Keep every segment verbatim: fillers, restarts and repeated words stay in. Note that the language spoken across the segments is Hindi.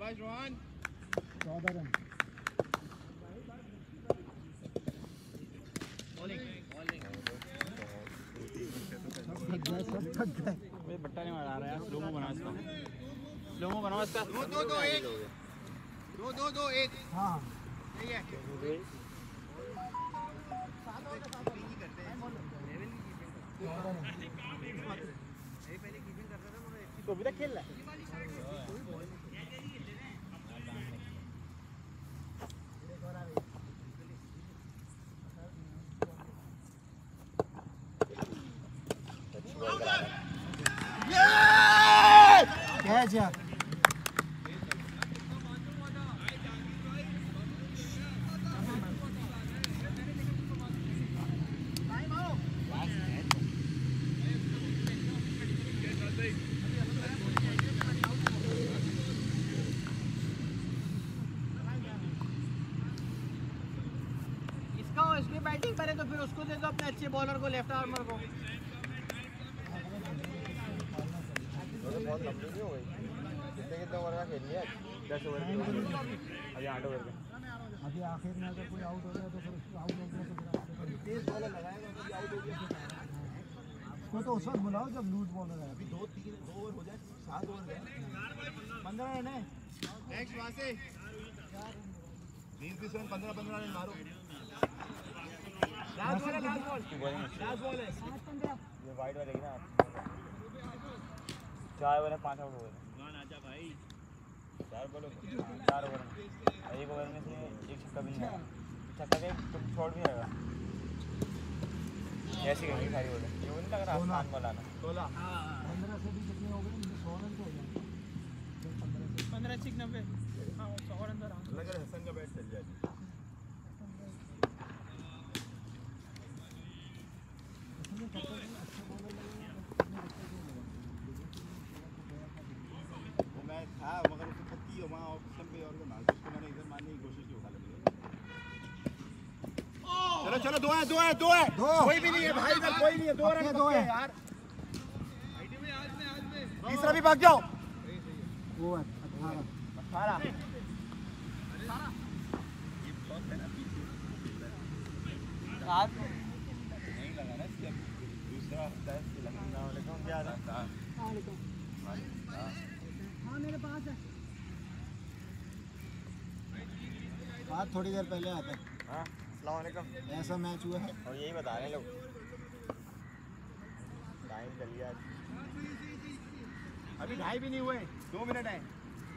शाबाश रोहन। चौदह रन। ये बट्टा नहीं मारा रहा यार। स्लोमो बना इसका, स्लोमो बनाओ इसका। दो दो दो एक, दो दो दो एक। हाँ सही है। तो अभी तक खेल रहा है। कैच यार। इसकी बैटिंग करे तो फिर उसको दे दो, अपने अच्छे बॉलर को, लेफ्ट आर्मर को। बहुत लंबी नहीं हो गई। कितने कितने ओवर का खेल लिया? दस ओवर की। अभी आठ ओवर का। अभी आखिर में अगर कोई आउट हो गया तो फिर उसको आउट हो गया तो तेज बॉलर लगाएगा तो आउट हो गया। उसको तो उस वक्त बुलाओ जब लूज बॉलर है। अभी दो तीन दो ओवर हो जाए, सात ओवर है, पंद्रह रन है। नेक्स्ट वहाँ से बीस बीस रन, पंद्रह पंद्रह रन मारो। लास्ट बॉल है, लास्ट बॉल, लास्ट बॉल है। ये वाइड वाले की ना चार ओवर है, पाँच आउट हुए। आजा भाई, चार बॉल चार ओवर में एक ओवर में से एक छक्का भी नहीं आया। छक्का के तुम शॉट भी रहेगा। ऐसी करेंगे सारी बॉल। ये नहीं लग रहा आसान बॉल आना। सोलह पंद्रह से भी कितने हो गए? सौ रन तो हो गए। पंद्रह छिक नब्बे। हाँ सौ रन तो लग रहा है हसन का बैट चल जाएगी। मैं था मगर उसको पक्की हो वहाँ ऑप्शन पे और मार उसको मैंने इधर मारने की कोशिश की, उठा लगी। चलो चलो दो है दो है दो है दो। कोई भी नहीं है भाई, इधर कोई नहीं है। दो रन दो है यार। तीसरा भी भाग जाओ। वो अठारह अठारह नहीं लगा ना इसके। दूसरा क्या रहा? हाँ मेरे पास है। बात थोड़ी देर पहले आता है। हाँ अस्सलाम वालेकुम। ऐसा मैच हुआ है और यही बता रहे हैं लोग। टाइम चल गया अभी, ढाई भी नहीं हुए, दो मिनट है।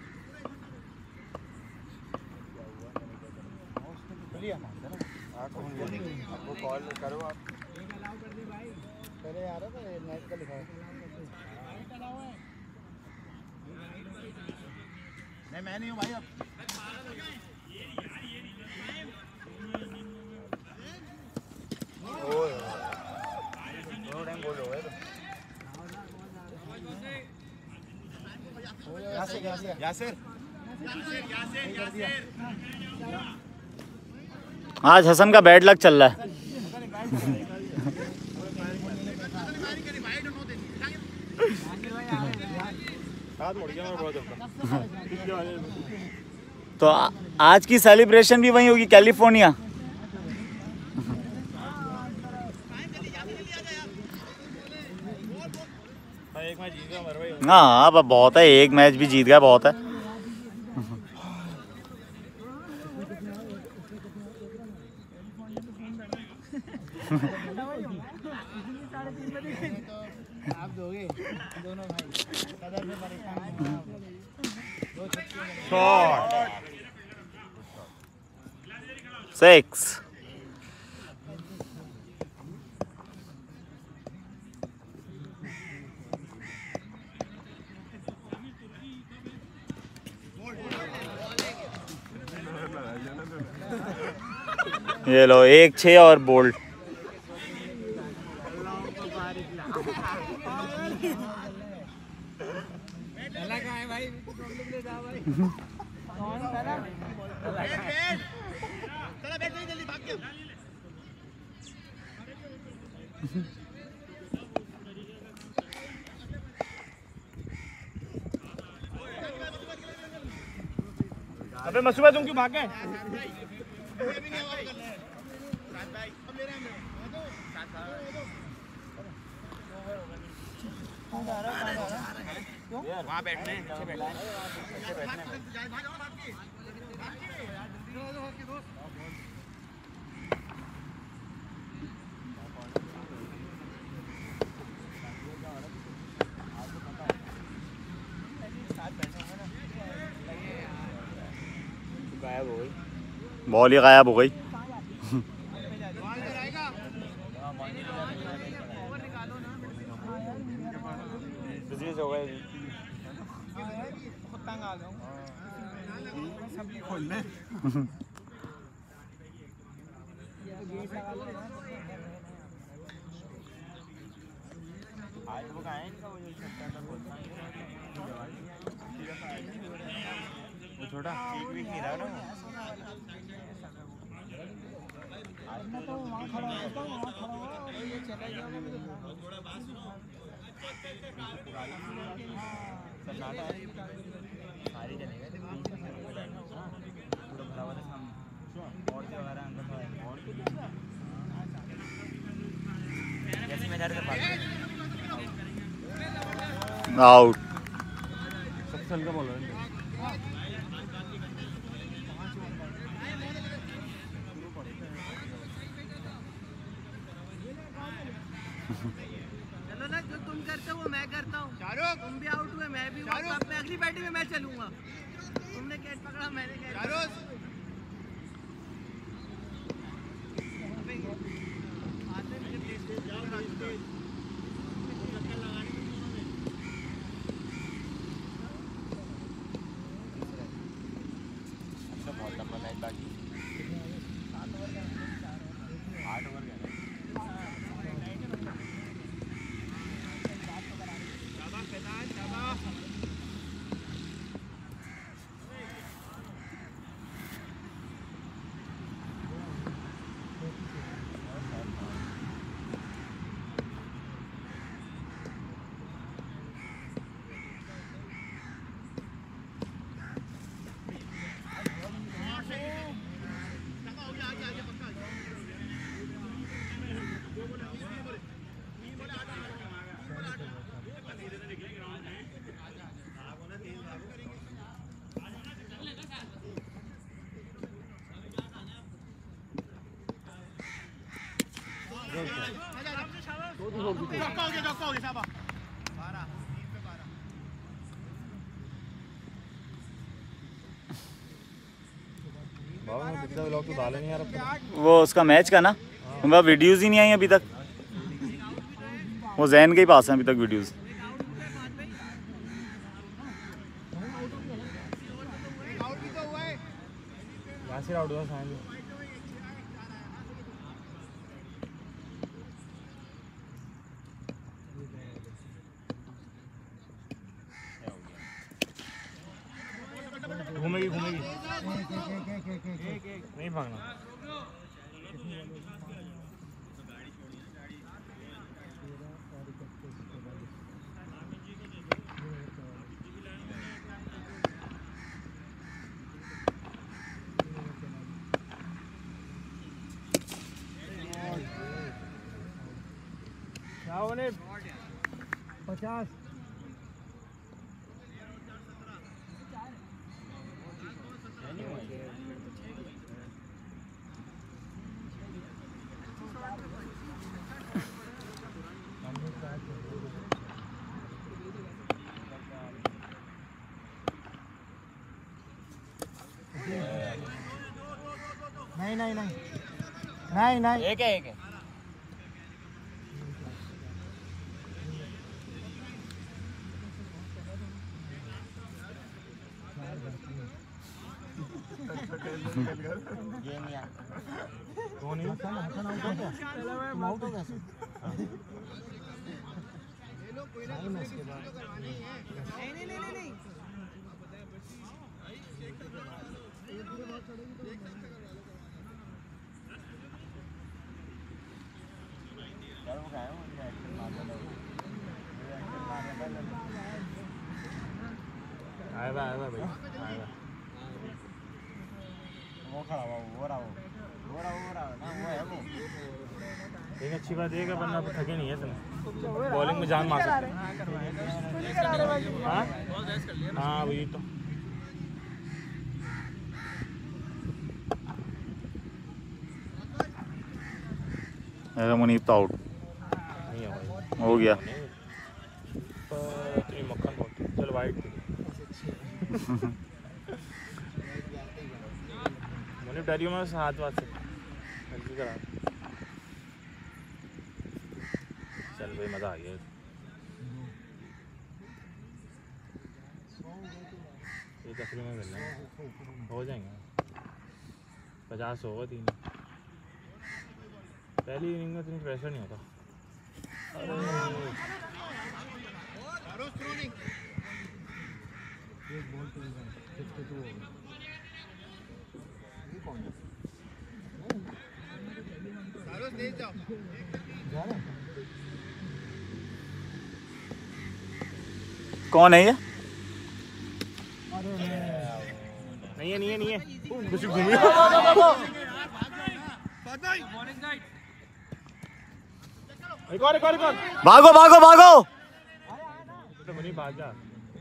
आपको कॉल करो आप। पहले आ रहा था मैच का लिखा है। नहीं मैं नहीं हूँ भाई। अब टाइम बोल रहे हो यासिर यासिर यासिर आज हसन का बैड लक चल रहा है। तो आज की सेलिब्रेशन भी वहीं होगी, कैलिफोर्निया। हाँ अब बहुत है, एक मैच भी जीत गया बहुत है। आप दोगे दोनों भाई सदर से परेशान। सिक्स ये लो एक छः और बोल्ड। अबे मसूबा तुम क्यों भाग गए? वहाँ बैठने गायब हो गई, बॉल ही गायब हो गई। बिजनेस हो गए सबकी खोलने आज वो कहाँ है इनका, वो जो छत्ता था बोलता है वो छोटा एक भी नहीं रहा ना मैं तो वहाँ खड़ा होता हूँ, वहाँ खड़ा हुआ और ये चला गया ना मुझे सन्नाटा है सारी चलेगा तो बीच में पूरा भरा हुआ था सामने और जो वगैरह अंदर था और जैसे मैं इधर से भाग आउट। सबसे हल्का बॉल है चलो ना, जो तुम करते हो वो मैं करता हूँ। तुम भी आउट हुए, मैं भी हुआ, तो अब मैं अगली बैटिंग में मैं चलूंगा। तुमने कैच पकड़ा, मैंने कैच बहुत लंबा मैच बाकी आठ ओवर गया तो डाले नहीं यार वो उसका मैच का ना, वह वीडियोस ही नहीं आई अभी तक। वो जैन के ही पास हैं अभी तक वीडियोस। यासिर आउट हुआ साइन घूमेगी घूमेगी नहीं भागना क्या बोले पचास नहीं नहीं नहीं नहीं नहीं एक है एक है ये नहीं आता कौन है हसन हसन आउट हो गया तुम आउट हो गया नहीं मैं इसके बाद नहीं नहीं नहीं नहीं यार वो गाया वो एक्शन मार रहा है आएगा आएगा भाई आएगा वो खड़ा हुआ वो रहा वो वो रहा वो रहा ना वो है वो। एक अच्छी बात ये है कि बंदा थके नहीं है इसमें, बॉलिंग में जान मार सकते हैं। हाँ हाँ वही तो। मुनीब तो आउट नहीं है भाई, हो गया। इतनी मक्खन बहुत चल वाइट मुनीब डरियो में हाथ वाथ से हल्की करा। चल भाई मज़ा आ गया। ये तकरीबन में मिलना है, हो जाएंगे पचास होगा तीन। पहली इनिंग में इतनी प्रेशर नहीं होता। कौन है ये? नहीं है नहीं है नहीं है कुछ घूमी। एक और एक और एक और भागो भागो भागो। तो मुनीब भाग जा।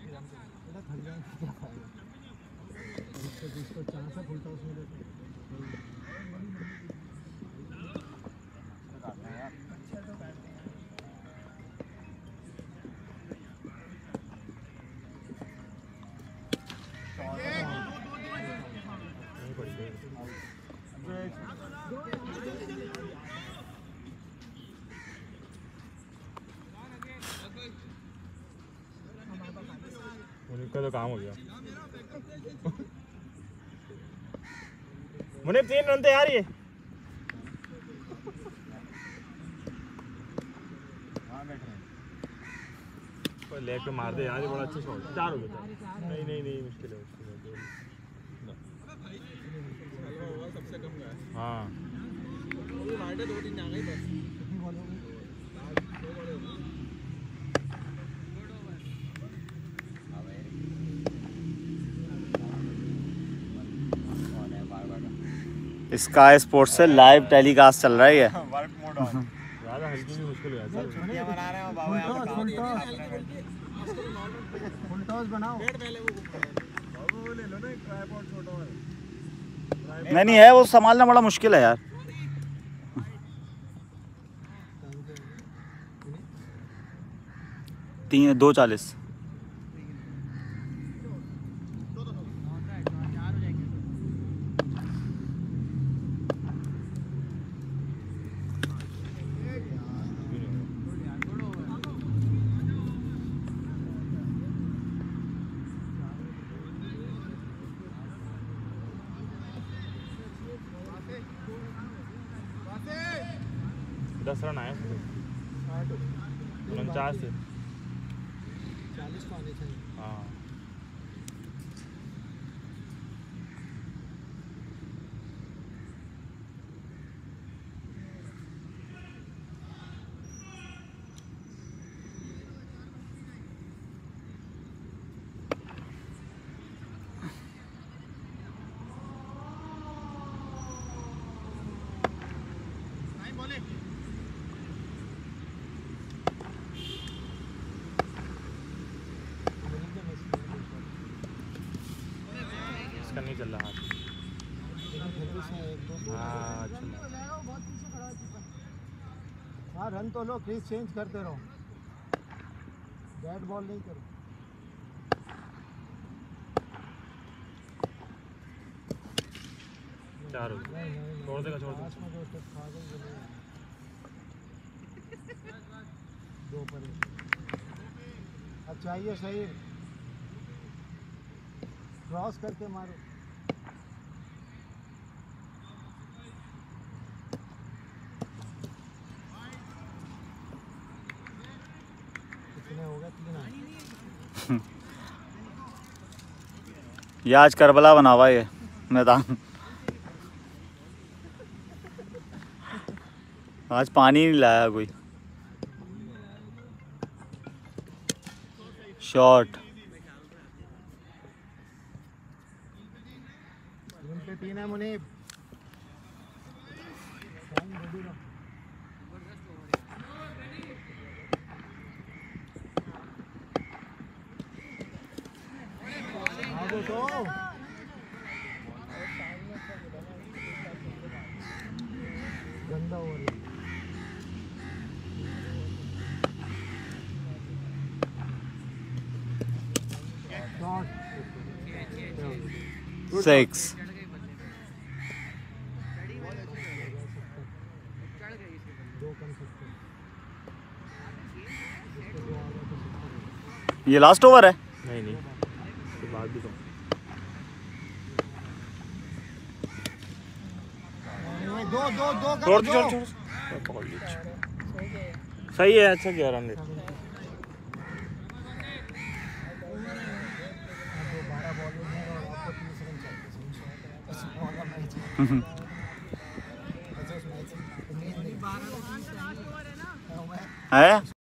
मुनीब का तो काम हो गया। मुनीब तीन रन थे यार ये। लेग पे मार दे यार, ये बड़ा अच्छा शॉट। चार हो गए। नहीं नहीं नहीं मुश्किल है मुश्किल है। हाँ दो तीन आ गई बस। स्काई स्पोर्ट्स से लाइव टेलीकास्ट चल रहा है ये। Work mode on. ज़्यादा हल्की भी मुश्किल हो जाता है। छुट्टियां मना रहे हो बाबा यहाँ पे फुल काम टॉस फुल टॉस बनाओ। बाबू वो ले लो ना एक ट्राइपॉड छोटा वाला। नहीं नहीं है वो संभालना बड़ा मुश्किल है यार। तीन दो चालीस। दस रन आए उनचास से। चालीस तो आने चाहिए। हाँ इसका नहीं चल रहा। हाँ अच्छा हाँ रन तो लो, क्रीज चेंज करते रहो, बैट बॉल नहीं करो। चार हो गए। छोड़ देगा छोड़ देगा। दो पर अब चाहिए सही, क्रॉस करके मारो। कितने हो गए? तीन। ये आज करबला बना हुआ ये मैदान। आज पानी नहीं लाया कोई। शॉट पे तीन है मुनीब। आगो तो गंदा हो रही सिक्स। ये लास्ट ओवर है? नहीं नहीं तो बाद भी तो दो दो दो छोड़ दो छोड़ छोड़ सही है। अच्छा किया रन रेट। है